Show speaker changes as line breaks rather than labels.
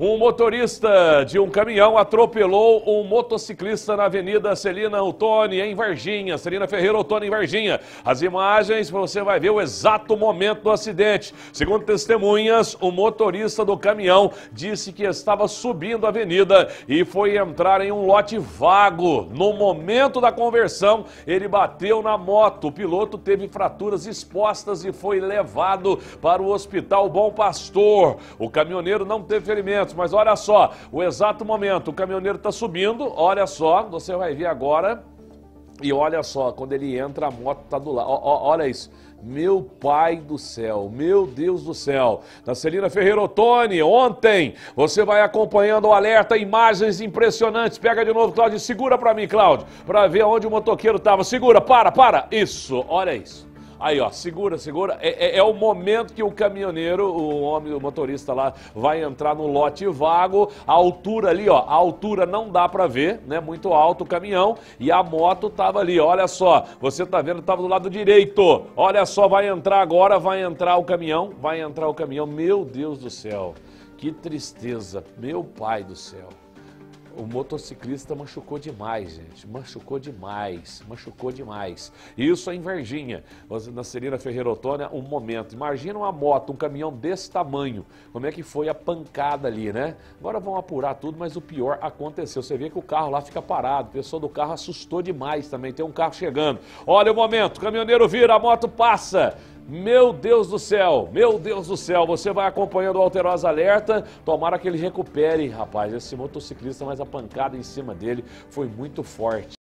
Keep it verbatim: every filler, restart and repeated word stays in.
Um motorista de um caminhão atropelou um motociclista na Avenida Celina Ottoni, em Varginha. Celina Ferreira Ottoni, em Varginha. As imagens, você vai ver o exato momento do acidente. Segundo testemunhas, o motorista do caminhão disse que estava subindo a avenida e foi entrar em um lote vago. No momento da conversão, ele bateu na moto. O piloto teve fraturas expostas e foi levado para o Hospital Bom Pastor. O caminhoneiro não teve ferimentos. Mas olha só, o exato momento, o caminhoneiro está subindo, olha só, você vai ver agora, e olha só, quando ele entra, a moto está do lado, olha isso, meu pai do céu, meu Deus do céu, na Celina Ferreira Ottoni, ontem, você vai acompanhando o alerta, imagens impressionantes, pega de novo, Cláudio, segura para mim, Cláudio, para ver onde o motoqueiro estava, segura, para, para, isso, olha isso. Aí, ó, segura, segura. É, é, é o momento que o caminhoneiro, o homem, o motorista lá, vai entrar no lote vago. A altura ali, ó, a altura não dá pra ver, né? Muito alto o caminhão. E a moto tava ali, olha só. Você tá vendo, tava do lado direito. Olha só, vai entrar agora, vai entrar o caminhão. Vai entrar o caminhão. Meu Deus do céu. Que tristeza. Meu pai do céu. O motociclista machucou demais, gente, machucou demais, machucou demais. Isso é em Varginha, na Celina Ferreira Ottoni, um momento. Imagina uma moto, um caminhão desse tamanho, como é que foi a pancada ali, né? Agora vão apurar tudo, mas o pior aconteceu. Você vê que o carro lá fica parado, a pessoa do carro assustou demais também, tem um carro chegando. Olha o momento, o caminhoneiro vira, a moto passa. Meu Deus do céu, meu Deus do céu, você vai acompanhando o Alterosa Alerta, tomara que ele recupere, rapaz, esse motociclista, mas a pancada em cima dele foi muito forte.